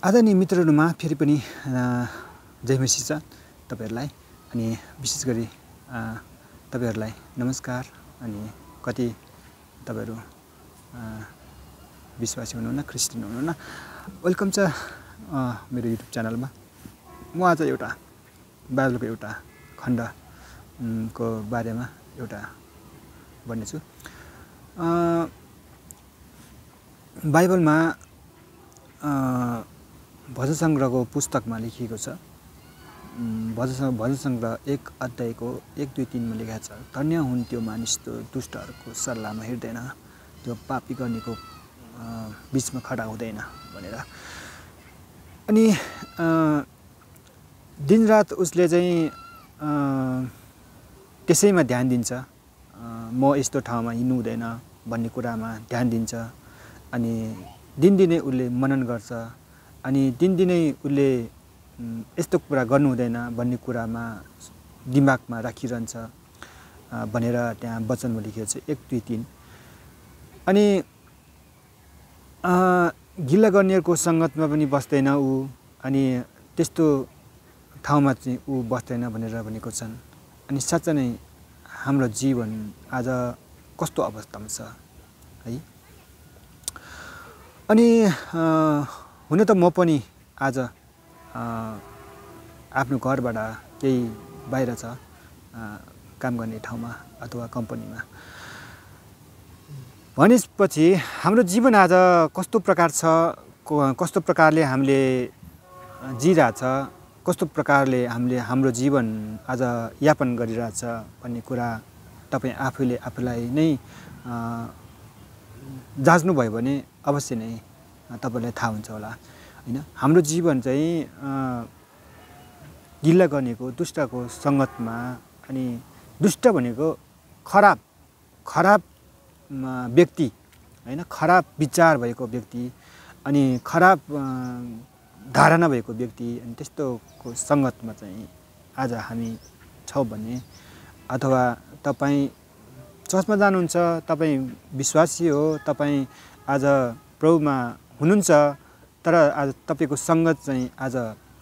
आदरणीय मित्रहरूमा फेरि पनि जय मसीह छ तपाईहरुलाई अनि विशेष गरी तपाईहरुलाई नमस्कार। अनि कति तपाईहरु विश्वासी हुनुहुन्न, क्रिस्चियन हुनुहुन्न, वेलकम छ मेरो युट्युब च्यानलमा। म आज एउटा बाइबलको एउटा खण्ड को बारेमा एउटा भन्नेछु। बाइबलमा भजन संग्रहको पुस्तकमा लेखिएको छ। भजन संग्रह 1 अध्यायको 1, 2, 3 मा लेखेको छ, धन्य हुन् त्यो मानिस जो दुष्टहरूको सल्लाहमा हिँड्दैन, त्यो पापी गर्नेको बीचमा खडा हुँदैन भनेर। अनि दिनरात उसले चाहिँ त्यसैमा ध्यान दिन्छ, म यस्तो ठाउँमा हिँड्नु हुँदैन भन्ने कुरामा ध्यान दिन्छ। अनि दिनदिनै उसले मनन गर्छ, अनि दिनदिनै उसले यस्तो कुरा गर्नु हुँदैन भन्ने कुरामा दिमागमा राखिरहन्छ भनेर त्यहाँ वचनमा लेखिएको छ 1, 2, 3। अनि गिल्ला गर्नेहरूको संगतमा पनि बस्दैन ऊ, अनि त्यस्तो ठाउँमा चाहिँ ऊ बस्दैन भनेर भनेको छन्। अनि साँच्चै नै हाम्रो जीवन आज कस्तो अवस्थामा छ है। अनि हुन त म पनि आज आफ्नो घरबाट केही बाहिर छ काम गर्ने ठाउँमा अथवा कम्पनीमा भनेपछि हाम्रो जीवन आज कस्तो प्रकार छ, कस्तो प्रकारले हामीले जिरहेछ, कस्तो प्रकारले हामीले हाम्रो जीवन आज यापन गरिरहेछ भन्ने कुरा तपाईँ आफैले आफूलाई नै जाँच्नु भयो भने अवश्य नै तपाईलाई थाहा हुन्छ होला हैन। हाम्रो जीवन चाहिँ गिल्ला गर्नेको दुष्टको संगतमा, अनि दुष्ट भनेको खराब व्यक्ति हैन, खराब विचार भएको व्यक्ति, अनि खराब धारणा भएको व्यक्ति, अनि त्यस्तोको संगतमा चाहिँ आज हामी छौँ भने, अथवा तपाईँ चर्चमा जानुहुन्छ, तपाईँ विश्वासी हो, तपाईँ आज प्रभुमा हुनुहुन्छ, तर आज तपाईको संगत चाहिँ आज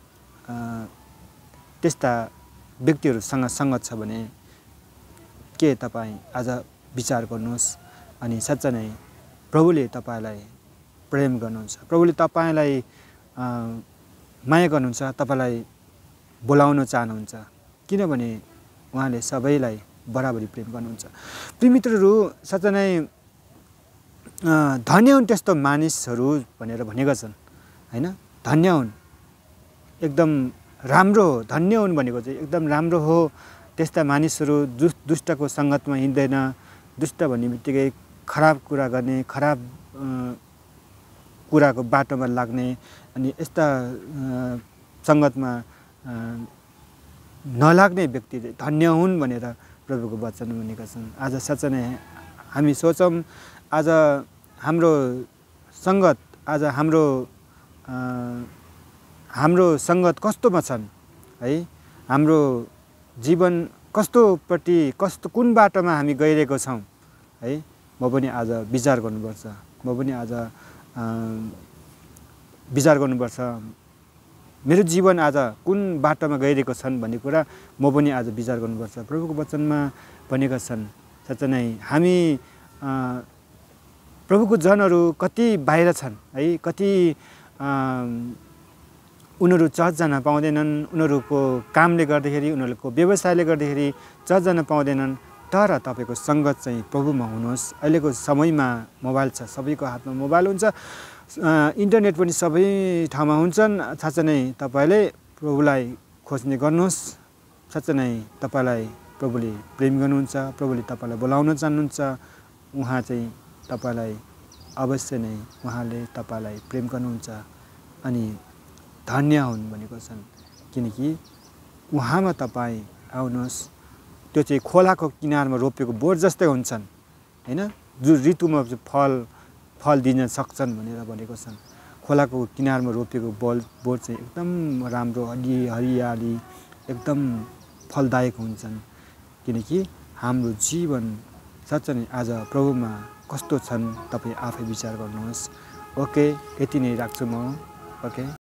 त्यस्ता व्यक्तिहरूसँग संगत छ भने के तपाईँ आज विचार गर्नुहोस्। अनि साँच्चै नै प्रभुले तपाईलाई प्रेम गर्नुहुन्छ, प्रभुले तपाईलाई माया गर्नुहुन्छ, तपाईलाई बोलाउन चाहनुहुन्छ, किनभने उहाँले सबैलाई बराबरी प्रेम गर्नुहुन्छ। प्रिय मित्रहरू, साँच्चै नै धन्य हुन् त्यस्तो मानिसहरू भनेर भनेका छन् हैन। धन्य हुन्, एकदम राम्रो हो। धन्य हुन् भनेको चाहिँ एकदम राम्रो हो। त्यस्ता मानिसहरू दुष्टको संगतमा हिँड्दैन। दुष्ट भन्ने बित्तिकै खराब कुरा गर्ने, खराब कुराको बाटोमा लाग्ने, अनि यस्ता संगतमा नलाग्ने व्यक्ति धन्य हुन् भनेर प्रभुको वचन भनेका छन्। आज साँच्चै नै हामी सोचौँ, आज हाम्रो संगत, आज हाम्रो संगत कस्तोमा छन् है। हाम्रो जीवन कस्तो कुन बाटोमा हामी गइरहेको छौँ है। म पनि आज विचार गर्नुपर्छ, म पनि आज विचार गर्नुपर्छ, मेरो जीवन आज कुन बाटोमा गइरहेको छन् भन्ने कुरा म पनि आज विचार गर्नुपर्छ। प्रभुको वचनमा भनेका छन्, साँच्चै नै हामी प्रभुको जनहरू कति बाहिर छन् है, कति उनीहरू चर्च जान पाउँदैनन्, उनीहरूको कामले गर्दाखेरि, उनीहरूको व्यवसायले गर्दाखेरि चर्च जान पाउँदैनन्। तर तपाईको संगत चाहिँ प्रभुमा हुनुहोस्। अहिलेको समयमा मोबाइल छ, सबैको हातमा मोबाइल हुन्छ, इन्टरनेट पनि सबै ठाउँमा हुन्छन्। साँच्चै नै तपाईले प्रभुलाई खोज्ने गर्नुहोस्। साँच्चै नै तपाईलाई प्रभुले प्रेम गर्नुहुन्छ, प्रभुले तपाईलाई बोलाउन चाहनुहुन्छ। उहाँ चाहिँ तपाईलाई अवश्य नै उहाँले तपाईलाई प्रेम गर्नुहुन्छ। अनि धन्य हुन् भनेको छन्, किनकि उहाँमा तपाईँ आउनुहोस्। त्यो चाहिँ खोलाको किनारमा रोपेको बोट जस्तै हुन्छन् हैन, जो ऋतुमा फल दिन सक्छन् भनेर भनेको छन्। खोलाको किनारमा रोपेको बोट चाहिँ एकदम राम्रो हरियाली, एकदम फलदायक हुन्छन्। किनकि हाम्रो जीवन साँच्चै नै आज प्रभुमा कस्तो छन् तपाईँ आफै विचार गर्नुहोस्। ओके, यति नै राख्छु म। ओके।